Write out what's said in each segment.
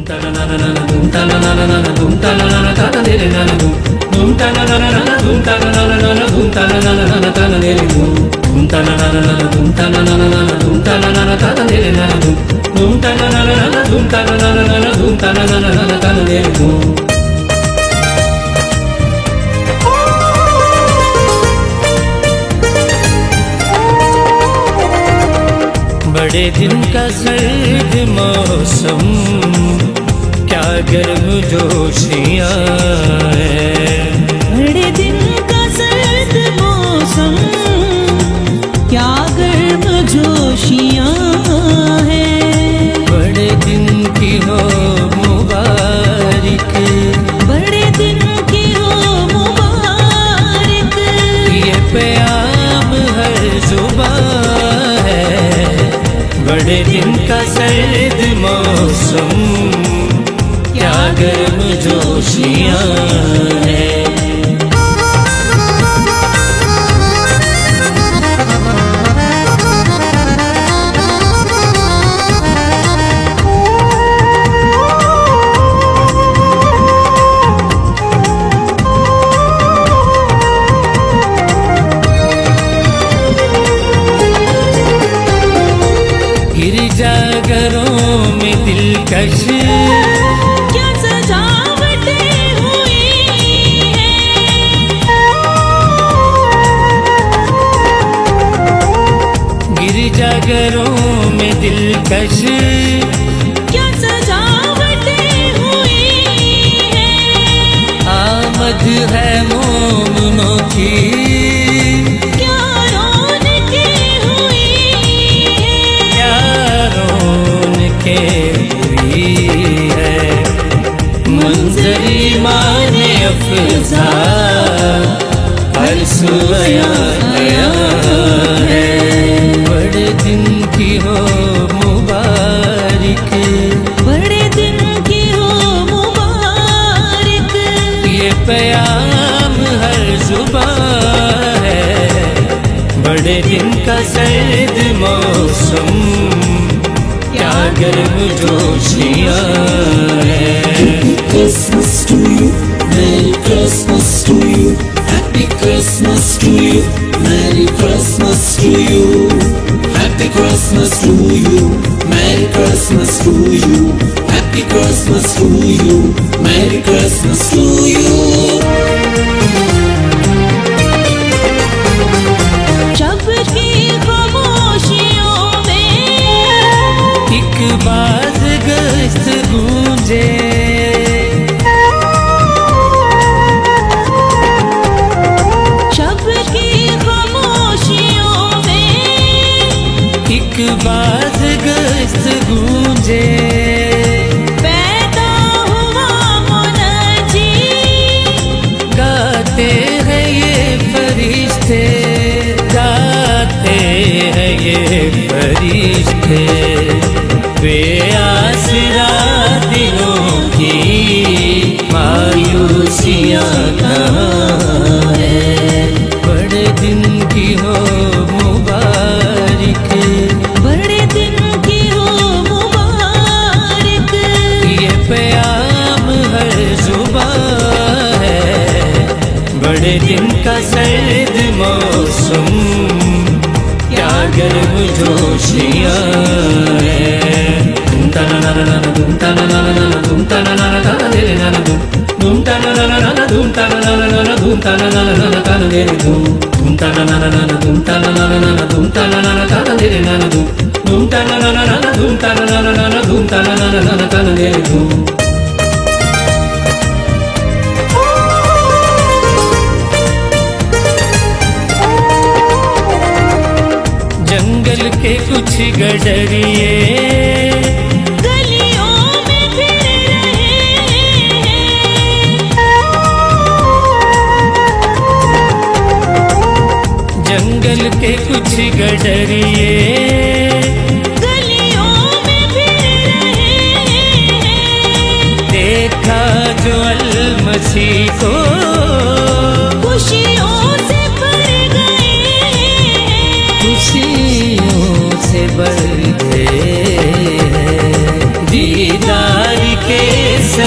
बड़े दिन का सर्द मौसम, क्या गर्म जोशियाँ हैं। बड़े दिन का सर्द मौसम, क्या गर्म जोशियाँ हैं। बड़े दिन की हो मुबारक, बड़े दिन की हो मुबारक, ये प्याम हर जुबां है। बड़े दिन का सर्द मौसम, क्या गर्म जोशियाँ हैं। गिरजाघरों में दिलकश, क्या सजावटें हुई हैं। गिरजाघरों में दिलकश, क्या सजावटें हुई हैं। आमद है मोमनों की, मंजरी माने अफ़ज़ा हर सुया गया है। बड़े दिन की हो मुबारक, बड़े दिन की हो मुबारक, ये प्याम हर जुबां है। बड़े दिन का सर्द मौसम, क्या गर्म जोशियाँ हैं। Christmas to you, Merry Christmas to you, Happy Christmas to you, Merry Christmas to you, Happy Christmas to you, Merry Christmas to you, Happy Christmas to you, Merry Christmas to you. शब की खामोशियों में एक बात गश्त गूंजे, एक बात गश्त गूंजे। पैदा हुआ मुनाजी, गाते हैं ये फरिश्ते, गाते हैं ये फरिश्ते। बेआसरा दिलों की मायूसियाँ कहाँ है। बड़े दिन की हो मुबारक, बड़े दिन की हो मुबारक, ये प्याम हर जुबां है। बड़े दिन का सर्द मौसम, क्या गर्म जोशियाँ हैं। जंगल के कुछ गडरिए गलियों में फिर रहे हैं। जंगल के कुछ गडरिए गलियों में फिर रहे हैं। देखा जो अल-मसीह को खुशियों से भर गए, खुशियों से भर गए। दीदार के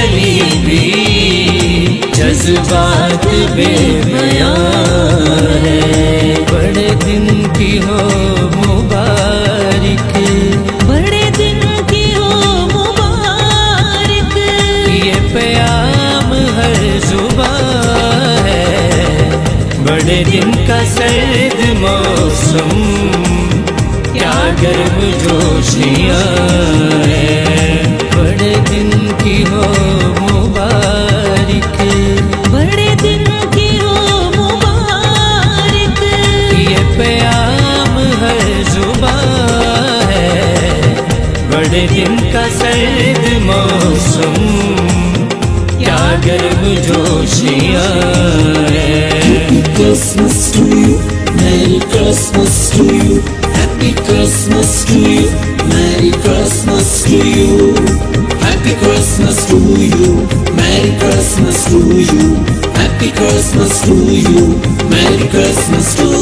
सलीबी जज्बात बेबयां है। बड़े दिन की हो मुबारक, बड़े दिन की हो मुबारक, ये प्याम हर जुबां है। बड़े दिन का सर्द मौसम, क्या गर्म जोशियां है। बड़े दिन की हो मुबारक, बड़े दिन की हो मुबारक, ये प्याम हर जुबां है। बड़े दिन का सर्द मौसम, क्या गर्म जोशियां है। Happy Christmas to you, Merry Christmas to you, Happy Christmas to you, Merry Christmas to you, Happy Christmas to you, Merry Christmas to you, Happy Christmas to you, Merry Christmas to